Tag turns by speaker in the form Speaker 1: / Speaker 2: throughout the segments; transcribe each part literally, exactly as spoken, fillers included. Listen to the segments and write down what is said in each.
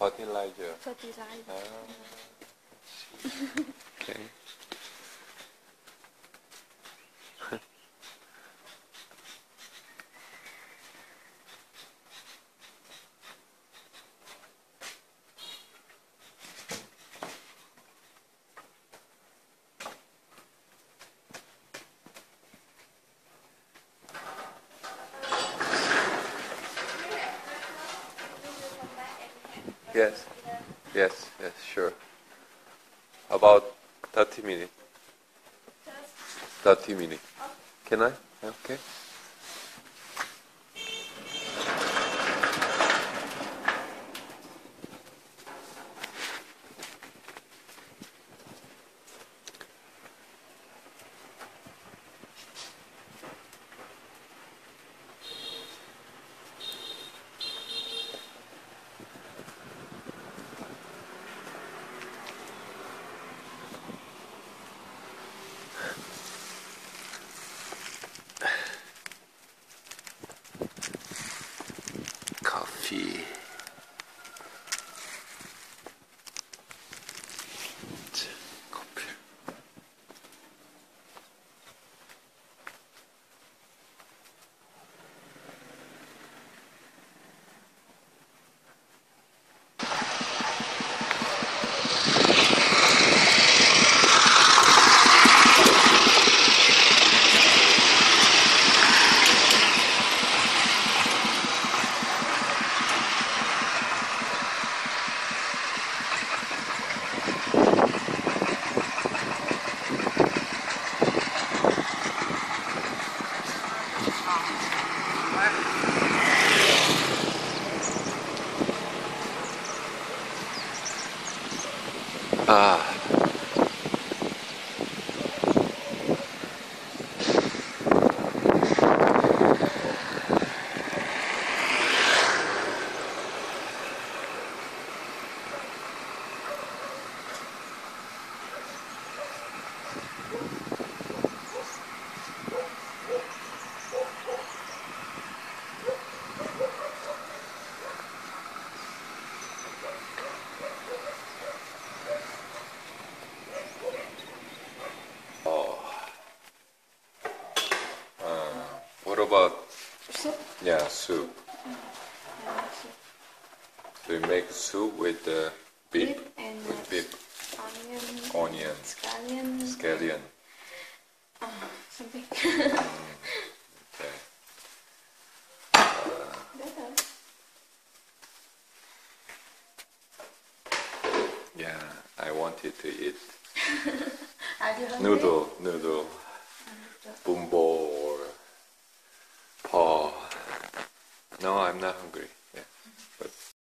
Speaker 1: fertilizer.
Speaker 2: Fertilizer.
Speaker 1: Ah. Okay. Yes, yes, yes, sure. About thirty minutes. thirty minutes. Can I? Okay. Coffee. Coffee. Ah. What about
Speaker 2: Soup?
Speaker 1: yeah soup? Do you make soup with the beef?
Speaker 2: Beef and
Speaker 1: with beef,
Speaker 2: onion,
Speaker 1: onion,
Speaker 2: scallion,
Speaker 1: scallion.
Speaker 2: uh, something.
Speaker 1: Okay.
Speaker 2: Better.
Speaker 1: Yeah, I wanted to eat
Speaker 2: Are you hungry?
Speaker 1: noodle, noodle, bumbo or paw. No, I'm not hungry. Yeah, but.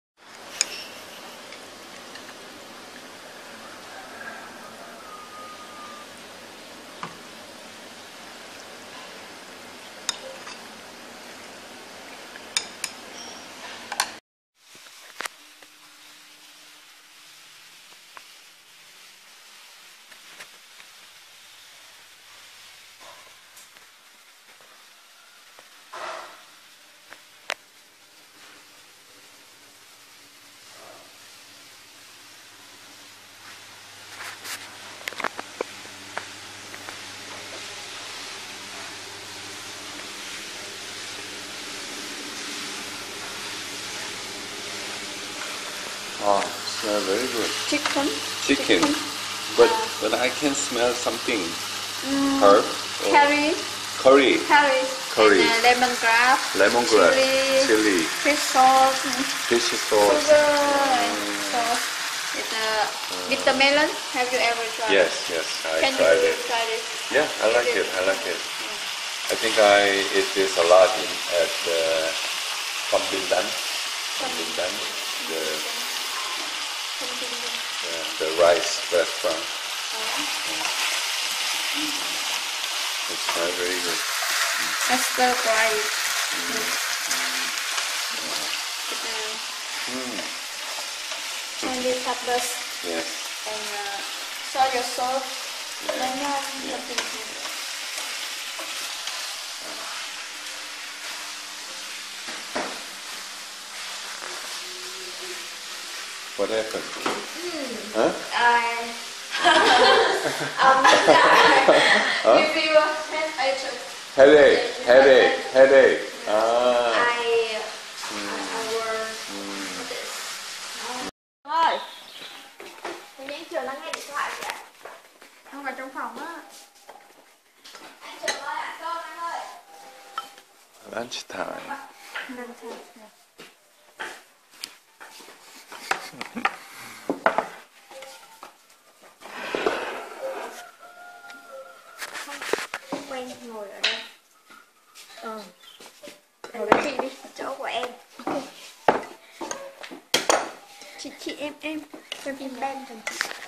Speaker 1: Oh, smell very good.
Speaker 2: Chicken.
Speaker 1: Chicken. But but I can smell something.
Speaker 2: Mm,
Speaker 1: Herb. or
Speaker 2: curry.
Speaker 1: Curry.
Speaker 2: Curry.
Speaker 1: Curry.
Speaker 2: And uh, lemongrass.
Speaker 1: Lemongrass.
Speaker 2: Chili.
Speaker 1: Chili.
Speaker 2: Fish sauce.
Speaker 1: Fish sauce.
Speaker 2: Sugar and sauce. With uh, bitter melon. Have you ever tried?
Speaker 1: Yes, yes, I
Speaker 2: Can
Speaker 1: tried
Speaker 2: you
Speaker 1: it.
Speaker 2: try it?
Speaker 1: Yeah, I like it. I like it. I think I eat this a lot in at uh, Pambindan. Pambindan. The Yeah, the rice restaurant. It's uh, very good.
Speaker 2: I stir fry it.
Speaker 1: Mm.
Speaker 2: Chili peppers
Speaker 1: Yes.
Speaker 2: and uh, soy sauce,
Speaker 1: Yeah.
Speaker 2: lemon,
Speaker 1: Yeah.
Speaker 2: something.
Speaker 1: What happened? Huh?
Speaker 2: I um,
Speaker 1: Huh?
Speaker 2: you feel I took
Speaker 1: Headache, headache, headache. Ah.
Speaker 2: I I work this. Ơi, mình đến trường đang nghe điện thoại kìa. Không phải trong phòng á. Anh Trường ơi, ăn cơm anh ơi.
Speaker 1: Lunch time.
Speaker 2: Lunch time. Quen ngồi ở đây. Ờ. Ngồi với chị đi, chỗ của em. Ok. Chị chị em em, em em bên.